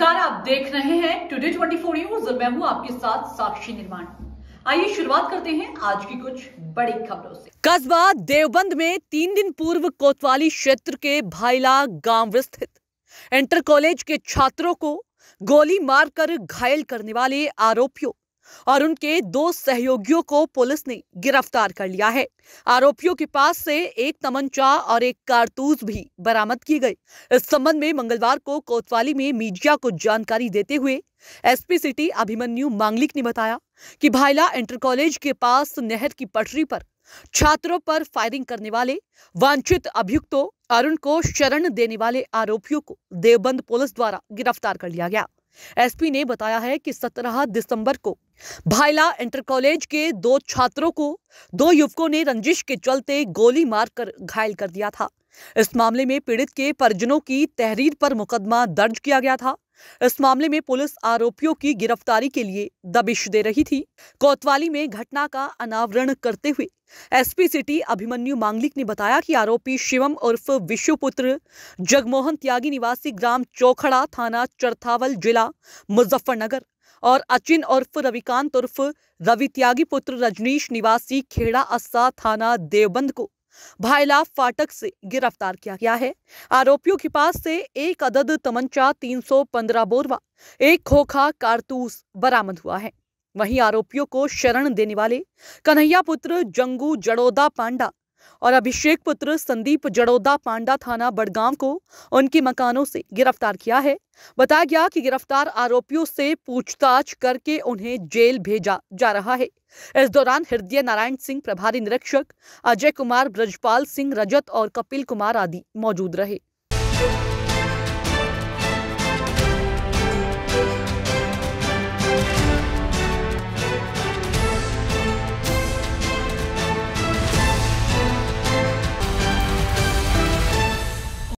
नमस्कार, आप देख रहे हैं टुडे 24 न्यूज। मैं हूं आपके साथ साक्षी निर्माण। आइए शुरुआत करते हैं आज की कुछ बड़ी खबरों से। कस्बा देवबंद में 3 दिन पूर्व कोतवाली क्षेत्र के भाईला गांव स्थित इंटर कॉलेज के छात्रों को गोली मारकर घायल करने वाले आरोपियों और उनके 2 सहयोगियों को पुलिस ने गिरफ्तार कर लिया है। आरोपियों के पास से एक तमंचा और एक कारतूस भी बरामद की गई। इस संबंध में मंगलवार को कोतवाली में मीडिया को जानकारी देते हुए एसपी सिटी अभिमन्यु मांगलिक ने बताया कि भाईला इंटर कॉलेज के पास नहर की पटरी पर छात्रों पर फायरिंग करने वाले वांछित अभियुक्तों और उनको शरण देने वाले आरोपियों को देवबंद पुलिस द्वारा गिरफ्तार कर लिया गया। एसपी ने बताया है कि 17 दिसंबर को भाईला इंटर कॉलेज के 2 छात्रों को 2 युवकों ने रंजिश के चलते गोली मारकर घायल कर दिया था। इस मामले में पीड़ित के परिजनों की तहरीर पर मुकदमा दर्ज किया गया था। इस मामले में पुलिस आरोपियों की गिरफ्तारी के लिए दबिश दे रही थी। कोतवाली में घटना का अनावरण करते हुए एसपी सिटी अभिमन्यु मांगलिक ने बताया कि आरोपी शिवम उर्फ विश्वपुत्र जगमोहन त्यागी निवासी ग्राम चौखड़ा थाना चरथावल जिला मुजफ्फरनगर और अचिन उर्फ रविकांत उर्फ रवि त्यागी पुत्र रजनीश निवासी खेड़ा अस्सा थाना देवबंद को भाईला फाटक से गिरफ्तार किया गया है। आरोपियों के पास से एक अदद तमंचा 315 बोर व एक खोखा कारतूस बरामद हुआ है। वहीं आरोपियों को शरण देने वाले कन्हैया पुत्र जंगू जड़ोदा पांडा और अभिषेक पुत्र संदीप जड़ोदा पांडा थाना बड़गांव को उनके मकानों से गिरफ्तार किया है। बताया गया कि गिरफ्तार आरोपियों से पूछताछ करके उन्हें जेल भेजा जा रहा है। इस दौरान हृदय नारायण सिंह प्रभारी निरीक्षक, अजय कुमार, ब्रजपाल सिंह रजत और कपिल कुमार आदि मौजूद रहे।